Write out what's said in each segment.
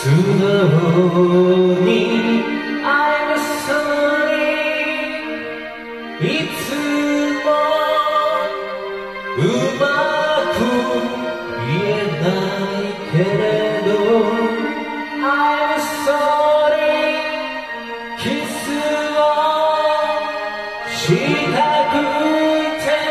素直に I'm sorry いつもうまく言えないけれど I'm sorry キスをしたくて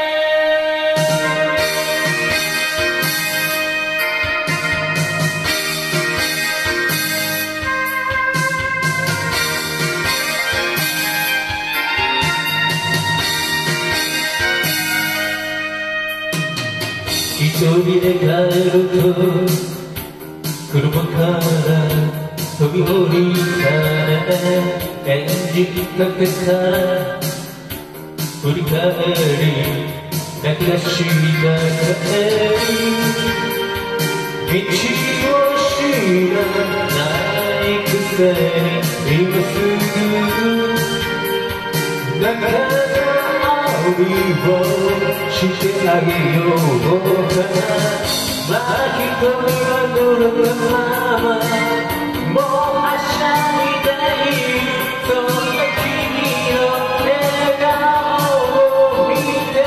一人で帰ると車から飛び降りたねエンジンかけた振り返り泣き出した帰り道を知らないくせに今すぐだからをしてあげようかな巻き込みは乗るままもうはしゃいでいるそんな君の笑顔を見て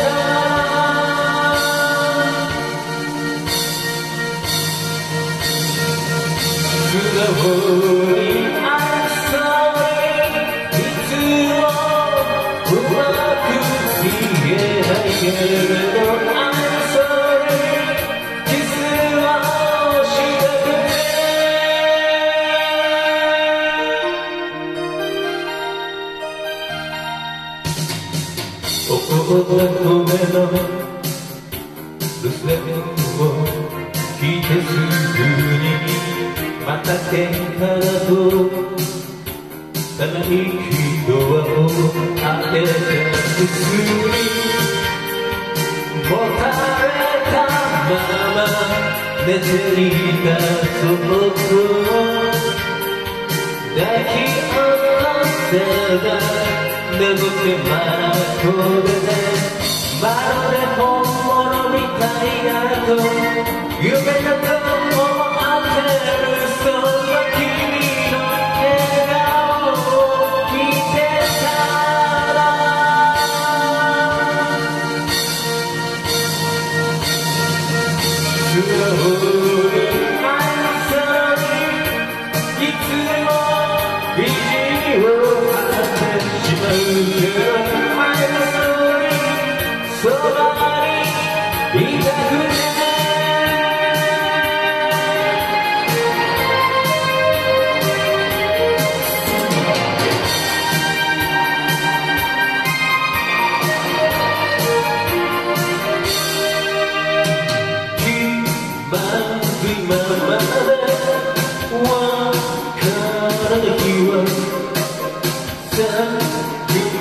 た素直に I'm sorry いつもうまく言えないけれど I'm sorry キスをしたくて怒った声の留守電を聞いてすぐにまた喧嘩だとただ息ドアを開けてキスにもたれたまま寝ていたその子を抱き起こせば眠ってまだこれでまるで本物みたいだと夢だと思ってるそんな君の笑顔を見てたら素直に I'm sorry いつも意地を張ってしまうけど I'm sorry そばにいたくて今までわからない日はさ